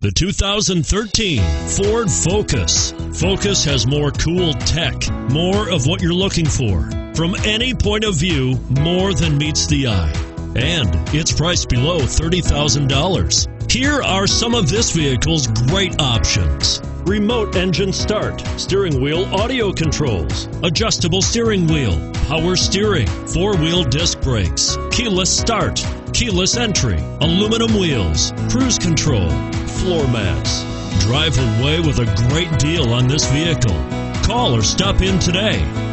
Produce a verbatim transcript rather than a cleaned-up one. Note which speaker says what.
Speaker 1: The two thousand thirteen Ford Focus. Focus has more cool tech, more of what you're looking for. From any point of view, more than meets the eye. And it's priced below thirty thousand dollars. Here are some of this vehicle's great options: remote engine start, steering wheel audio controls, adjustable steering wheel, power steering, four-wheel disc brakes, keyless start, keyless entry, aluminum wheels, cruise control, floor mats. Drive away with a great deal on this vehicle. Call or stop in today.